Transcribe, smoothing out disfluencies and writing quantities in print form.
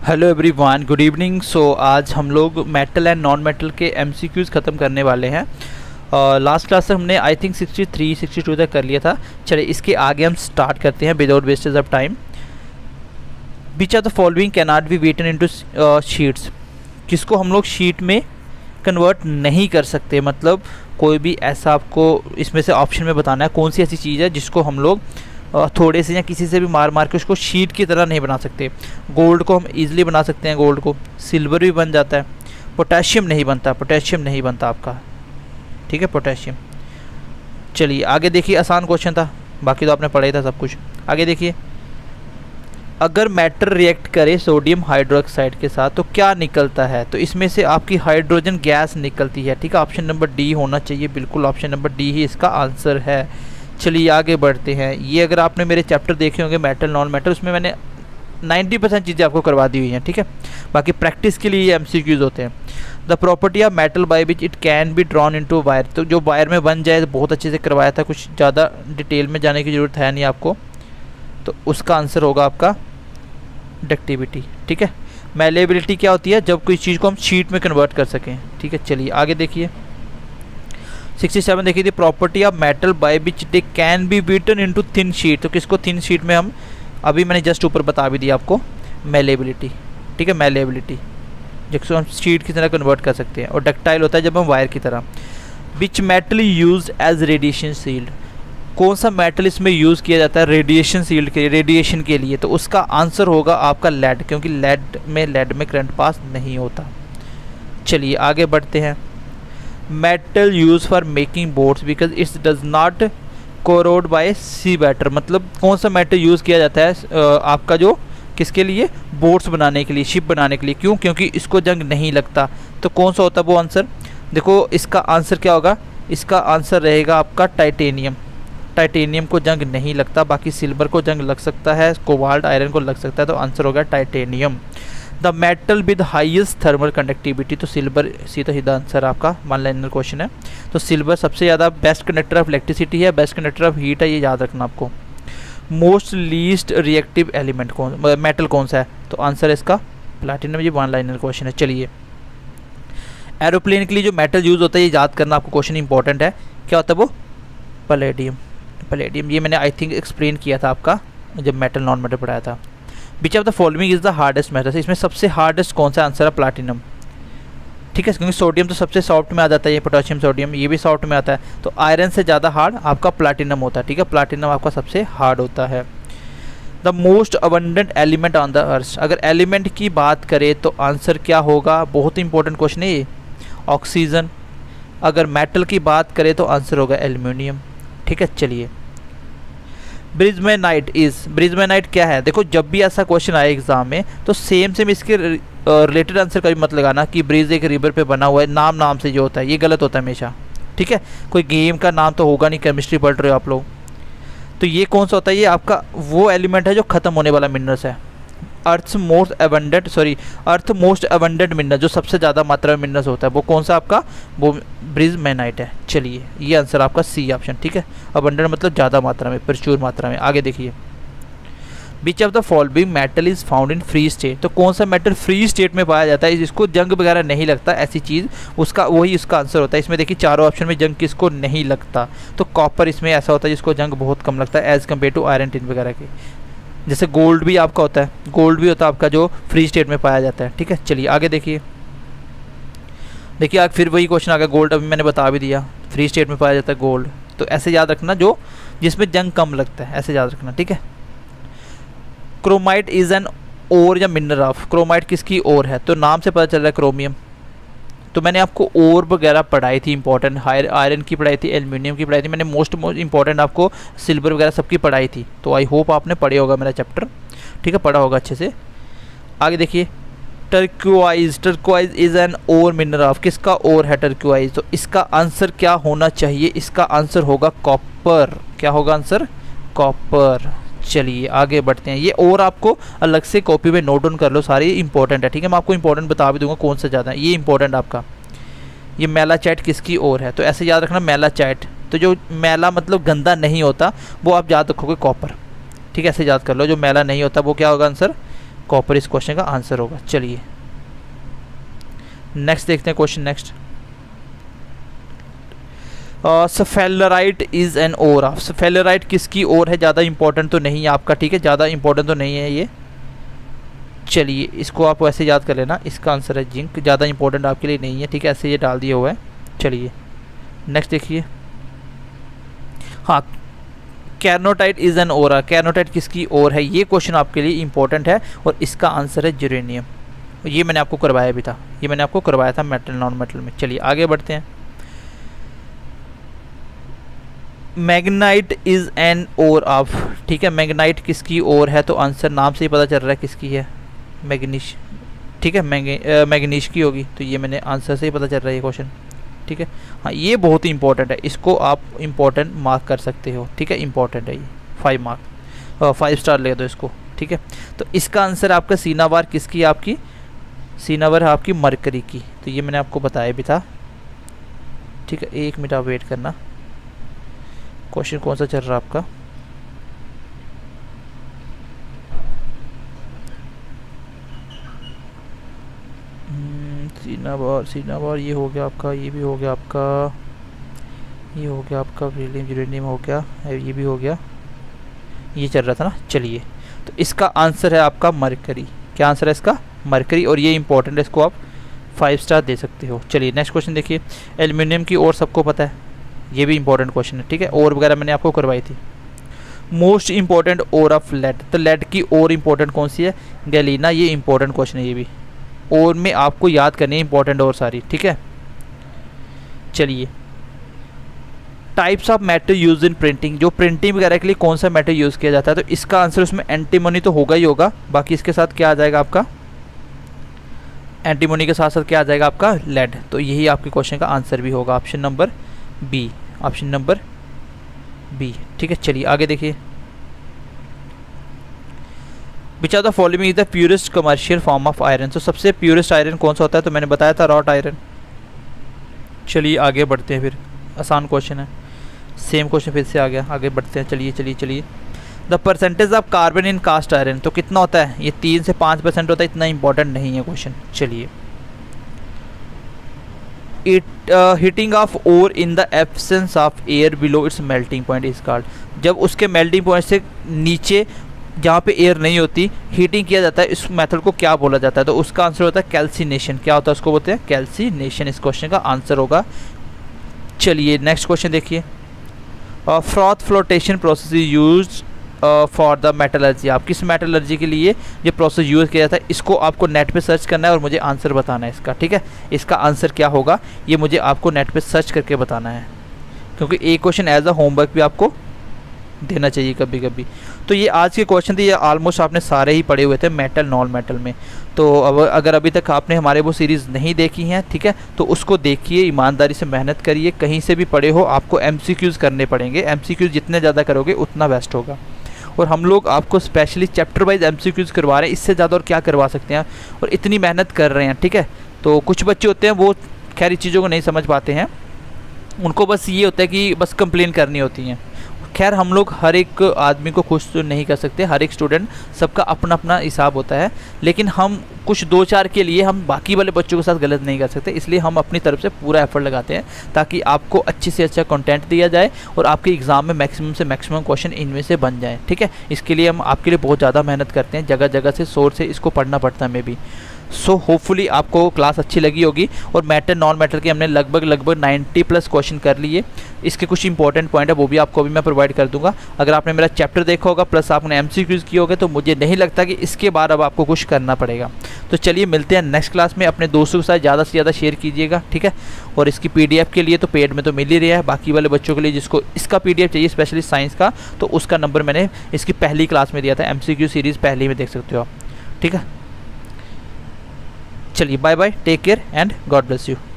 Hello everyone, good evening. So आज हम लोग मेटल एंड नॉन मेटल के एमसीक्यूज़ ख़त्म करने वाले हैं। लास्ट क्लास तक हमने आई थिंक 63 62 तक कर लिया था। चलिए इसके आगे हम स्टार्ट करते हैं without wastage of time. Which of the following can not be written into sheets. किसको हम लोग शीट में कन्वर्ट नहीं कर सकते, मतलब कोई भी ऐसा आपको इसमें से ऑप्शन में बताना है कौन सी ऐसी चीज़ है जिसको हम लोग थोड़े से या किसी से भी मार मार के उसको शीट की तरह नहीं बना सकते। गोल्ड को हम इजीली बना सकते हैं, गोल्ड को। सिल्वर भी बन जाता है, पोटेशियम नहीं बनता, पोटेशियम नहीं बनता आपका, ठीक है, पोटेशियम। चलिए आगे देखिए, आसान क्वेश्चन था, बाकी तो आपने पढ़ा ही था सब कुछ। आगे देखिए, अगर मेटल रिएक्ट करे सोडियम हाइड्रोक्साइड के साथ तो क्या निकलता है? तो इसमें से आपकी हाइड्रोजन गैस निकलती है, ठीक है। ऑप्शन नंबर डी होना चाहिए, बिल्कुल ऑप्शन नंबर डी ही इसका आंसर है। चलिए आगे बढ़ते हैं। ये अगर आपने मेरे चैप्टर देखे होंगे मेटल नॉन मेटल, उसमें मैंने 90% चीज़ें आपको करवा दी हुई हैं, ठीक है। बाकी प्रैक्टिस के लिए ये एमसीक्यूज होते हैं। The property of metal by which it can be drawn into wire. तो जो वायर में बन जाए, तो बहुत अच्छे से करवाया था, कुछ ज़्यादा डिटेल में जाने की ज़रूरत है नहीं आपको। तो उसका आंसर होगा आपका डक्टिविटी, ठीक है। मैलेबिलिटी क्या होती है? जब कोई चीज़ को हम शीट में कन्वर्ट कर सकें, ठीक है। चलिए आगे देखिए, 67 देखिए, the property of metal by which they can be beaten into thin sheet. तो किसको थिन शीट में हम अभी मैंने जस्ट ऊपर बता भी दिया आपको, मैलेबिलिटी, ठीक है। मैलेबिलिटी जिसको हम शीट की तरह कन्वर्ट कर सकते हैं। और डक्टाइल होता है जब हम वायर की तरह। Which metal use as radiation shield. कौन सा मेटल इसमें यूज़ किया जाता है रेडिएशन शील्ड के, रेडिएशन के लिए? तो उसका आंसर होगा आपका लेड, क्योंकि लेड में करंट पास नहीं होता। चलिए आगे बढ़ते हैं। Metal use for making boats because it's does not corrode by sea water. मतलब कौन सा मेटल यूज़ किया जाता है आपका जो किसके लिए? बोट्स बनाने के लिए, शिप बनाने के लिए। क्यों? क्योंकि इसको जंग नहीं लगता। तो कौन सा होता है वो आंसर? देखो इसका आंसर क्या होगा, इसका आंसर रहेगा आपका टाइटेनियम। टाइटेनियम को जंग नहीं लगता, बाकी सिल्वर को जंग लग सकता है, कोबाल्ट आयरन को लग सकता है। तो आंसर होगा titanium. The metal with highest thermal conductivity. तो सिल्वर सीधा सीधा आंसर आपका, वन लाइनर क्वेश्चन है। तो सिल्वर सबसे ज़्यादा बेस्ट कंडक्टर ऑफ इलेक्ट्रिसिटी है, बेस्ट कंडक्टर ऑफ हीट है, ये याद रखना आपको। Most least reactive element metal कौन सा है? तो आंसर है इसका प्लैटिनम। ये वन लाइनर क्वेश्चन है। चलिए एरोप्लेन के लिए जो मेटल यूज़ होता है ये याद करना आपको, क्वेश्चन इंपॉर्टेंट है। क्या होता है वो? पैलेडियम। पैलेडियम ये मैंने आई थिंक एक्सप्लेन किया था आपका जब मेटल नॉन मेटल पढ़ाया था। Which of the following is the hardest metal. इसमें सबसे हार्डेस्ट कौन सा? आंसर है प्लैटिनम, ठीक है। क्योंकि सोडियम तो सबसे सॉफ्ट में आ जाता है, ये पोटेशियम सोडियम ये भी सॉफ्ट में आता है। तो आयरन से ज़्यादा हार्ड आपका प्लैटिनम होता है, ठीक है। प्लैटिनम आपका सबसे हार्ड होता है। The most abundant element on the earth. अगर एलिमेंट की बात करें तो आंसर क्या होगा? बहुत ही इंपॉर्टेंट क्वेश्चन है ये, ऑक्सीजन। अगर मेटल की बात करें तो आंसर होगा एल्यूमिनियम, ठीक है। चलिए ब्रिजमैनाइट क्या है? देखो जब भी ऐसा क्वेश्चन आए एग्जाम में तो सेम इसके रिलेटेड आंसर कभी मत लगाना कि ब्रिज एक रिवर पे बना हुआ है, नाम से जो होता है ये गलत होता है हमेशा, ठीक है। कोई गेम का नाम तो होगा नहीं, केमिस्ट्री पढ़ रहे हो आप लोग। तो ये कौन सा होता है? ये आपका वो एलिमेंट है जो ख़त्म होने वाला मिनरल्स है। अर्थ मोस्ट अबंडेंट मिनरल, जो सबसे ज़्यादा मात्रा में मिनरल्स होता है वो कौन सा आपका? वो ब्रिजमैनाइट है। चलिए ये आंसर आपका सी ऑप्शन, ठीक है। अबंडेंट मतलब ज़्यादा मात्रा में, प्रचुर मात्रा में। आगे देखिए, which of the following metal is found in free state. तो कौन सा मेटल फ्री स्टेट में पाया जाता है, जिसको जंग वगैरह नहीं लगता, ऐसी चीज़ उसका वही उसका आंसर होता है। इसमें देखिए चारों ऑप्शन में जंग किसको नहीं लगता? तो कॉपर इसमें ऐसा होता है जिसको जंग बहुत कम लगता है as compare to iron tin वगैरह के। जैसे गोल्ड भी आपका होता है, गोल्ड भी होता है आपका जो फ्री स्टेट में पाया जाता है, ठीक है। चलिए आगे देखिए, आज फिर वही क्वेश्चन आ गया। गोल्ड अभी मैंने बता भी दिया, फ्री स्टेट में पाया जाता है गोल्ड। तो ऐसे याद रखना, जो जिसमें जंग कम लगता है, ऐसे याद रखना, ठीक है। क्रोमाइट इज एन ओर या मिनरल ऑफ। क्रोमाइट किसकी ओर है? तो नाम से पता चल रहा है क्रोमियम। तो मैंने आपको ओर वगैरह पढ़ाई थी इंपॉर्टेंट, आयरन की पढ़ाई थी, एल्यूमिनियम की पढ़ाई थी, मैंने मोस्ट इंपॉर्टेंट आपको सिल्वर वगैरह सबकी पढ़ाई थी। तो आई होप आपने पढ़े होगा मेरा चैप्टर, ठीक है, पढ़ा होगा अच्छे से। आगे देखिए, turquoise is an ore mineral of. किसका ओर है टर्क्वाइज? तो इसका आंसर क्या होना चाहिए? इसका आंसर होगा कॉपर। क्या होगा आंसर? कॉपर। चलिए आगे बढ़ते हैं। ये और आपको अलग से कॉपी में नोट डाउन कर लो, सारी इंपॉर्टेंट है, ठीक है। मैं आपको इंपॉर्टेंट बता भी दूंगा कौन सा ज़्यादा है। ये इंपॉर्टेंट आपका, ये मैलाचाइट किसकी ओर है? तो ऐसे याद रखना मैलाचाइट। तो जो मैला मतलब गंदा नहीं होता, वो आप याद रखोगे कॉपर, ठीक है। ऐसे याद कर लो, जो मैला नहीं होता वो क्या होगा आंसर? कॉपर इस क्वेश्चन का आंसर होगा। चलिए नेक्स्ट देखते हैं question next. Sphalerite is an ore of, sphalerite किसकी ओर है, ज़्यादा इंपॉर्टेंट तो नहीं है आपका, ठीक है, ज़्यादा इंपॉर्टेंट तो नहीं है ये। चलिए इसको आप वैसे याद कर लेना, इसका आंसर है जिंक, ज़्यादा इंपॉर्टेंट आपके लिए नहीं है, ठीक है, ऐसे ये डाल दिया हुआ है। चलिए नेक्स्ट देखिए। हाँ, कैर्नोटाइट इज एन ओरा, कैर्नोटाइट किसकी ओर है, ये क्वेश्चन आपके लिए इंपॉर्टेंट है और इसका आंसर है यूरेनियम। ये मैंने आपको करवाया भी था, ये मैंने आपको करवाया था मेटल नॉन मेटल में। चलिए आगे बढ़ते हैं। Magnetite is an ore of, ठीक है, मैग्नाइट किसकी ओर है, तो आंसर नाम से ही पता चल रहा है किसकी है, मैग्नीश, ठीक है, मैग्नीश की होगी, तो ये मैंने आंसर से ही पता चल रहा है ये क्वेश्चन, ठीक है। हाँ ये बहुत ही इंपॉर्टेंट है, इसको आप इंपॉर्टेंट मार्क कर सकते हो, ठीक है, इंपॉर्टेंट है ये, 5 मार्क, 5 स्टार ले दो इसको, ठीक है। तो इसका आंसर आपका सीनावार किसकी, आपकी सीनावार है आपकी मरकरी की, तो ये मैंने आपको बताया भी था, ठीक है। 1 मिनट आप वेट करना, क्वेश्चन कौन सा चल रहा है आपका, सीनावार ये हो गया आपका, ये भी हो गया आपका, ये हो गया आपका यूरेनियम हो गया, ये भी हो गया, ये चल रहा था ना। चलिए तो इसका आंसर है आपका मरकरी, क्या आंसर है इसका, मरकरी, और ये इंपॉर्टेंट है, इसको आप 5 स्टार दे सकते हो। चलिए नेक्स्ट क्वेश्चन देखिए। एल्यूमिनियम की ओर सबको पता है, ये भी इंपॉर्टेंट क्वेश्चन है, ठीक है, और वगैरह मैंने आपको करवाई थी। Most important ore of lead, तो लेड की ओर इंपॉर्टेंट कौन सी है, गैलीना, ये इंपॉर्टेंट क्वेश्चन है ये भी, और में आपको याद करनी है इंपॉर्टेंट और सारी, ठीक है। चलिए types of metal use in printing, जो प्रिंटिंग वगैरह के लिए कौन सा मेटल यूज़ किया जाता है, तो इसका आंसर उसमें एंटीमोनी तो होगा ही होगा, बाकी इसके साथ क्या आ जाएगा आपका, एंटीमोनी के साथ साथ क्या आ जाएगा आपका, लेड, तो यही आपके क्वेश्चन का आंसर भी होगा, option number B, option number B, ठीक है। चलिए आगे देखिए। Which are the following is the purest commercial form of iron, तो सबसे प्योरेस्ट आयरन कौन सा होता है, तो मैंने बताया था रॉट आयरन। चलिए आगे बढ़ते हैं, फिर आसान क्वेश्चन है, सेम क्वेश्चन फिर से आ गया, आगे बढ़ते हैं। चलिए the percentage of carbon in cast iron, तो कितना होता है, ये 3 से 5% होता है, इतना इंपॉर्टेंट नहीं है क्वेश्चन। चलिए heating of ore in the absence of air below its melting point is called, जब उसके मेल्टिंग पॉइंट से नीचे जहाँ पे एयर नहीं होती हीटिंग किया जाता है, इस मेथड को क्या बोला जाता है, तो उसका आंसर होता है कैल्सिनेशन, क्या होता है उसको बोलते हैं, कैल्सिनेशन, इस क्वेश्चन का आंसर होगा। चलिए नेक्स्ट क्वेश्चन देखिए। Froth flotation process is used for the metallurgy, आप किस मेटलर्जी के लिए ये प्रोसेस यूज़ किया जाता है, इसको आपको नेट पे सर्च करना है और मुझे आंसर बताना है इसका, ठीक है। इसका आंसर क्या होगा ये मुझे आपको नेट पे सर्च करके बताना है, क्योंकि एक क्वेश्चन एज अ होमवर्क भी आपको देना चाहिए कभी कभी। तो ये आज के क्वेश्चन थे, ये ऑलमोस्ट आपने सारे ही पढ़े हुए थे मेटल नॉन मेटल में। तो अब अगर अभी तक आपने हमारे वो सीरीज़ नहीं देखी हैं, ठीक है, तो उसको देखिए, ईमानदारी से मेहनत करिए, कहीं से भी पढ़े हो आपको MCQs करने पड़ेंगे, MCQs जितने ज़्यादा करोगे उतना बेस्ट होगा। और हम लोग आपको स्पेशली चैप्टर वाइज MCQs करवा रहे हैं, इससे ज़्यादा और क्या करवा सकते हैं, और इतनी मेहनत कर रहे हैं, ठीक है। तो कुछ बच्चे होते हैं वो खैर चीज़ों को नहीं समझ पाते हैं, उनको बस ये होता है कि बस कंप्लेन करनी होती हैं। खैर हम लोग हर एक आदमी को खुश तो नहीं कर सकते, हर एक स्टूडेंट, सबका अपना अपना हिसाब होता है, लेकिन हम कुछ 2-4 के लिए हम बाकी वाले बच्चों के साथ गलत नहीं कर सकते, इसलिए हम अपनी तरफ से पूरा एफर्ट लगाते हैं ताकि आपको अच्छे से अच्छा कंटेंट दिया जाए और आपके एग्ज़ाम में मैक्सिमम से मैक्सिमम क्वेश्चन इनमें से बन जाए, ठीक है। इसके लिए हम आपके लिए बहुत ज़्यादा मेहनत करते हैं, जगह जगह से सोर्स से इसको पढ़ना पड़ता है हमें भी। सो होपफुली आपको क्लास अच्छी लगी होगी, और मेटल नॉन मेटल के हमने लगभग 90+ क्वेश्चन कर लिए। इसके कुछ इंपॉर्टेंट पॉइंट है वो भी आपको अभी मैं प्रोवाइड कर दूंगा। अगर आपने मेरा चैप्टर देखा होगा प्लस आपने MCQs किए होंगे तो मुझे नहीं लगता कि इसके बाद अब आपको कुछ करना पड़ेगा। तो चलिए मिलते हैं नेक्स्ट क्लास में, अपने दोस्तों के साथ ज़्यादा से ज़्यादा शेयर कीजिएगा, ठीक है। और इसकी PDF के लिए तो पेड में तो मिल ही रहा है, बाकी वाले बच्चों के लिए जिसको इसका PDF चाहिए स्पेशली साइंस का, तो उसका नंबर मैंने इसकी पहली क्लास में दिया था, MCQ सीरीज़ पहली में देख सकते हो आप, ठीक है। चलिए bye bye, take care and God bless you.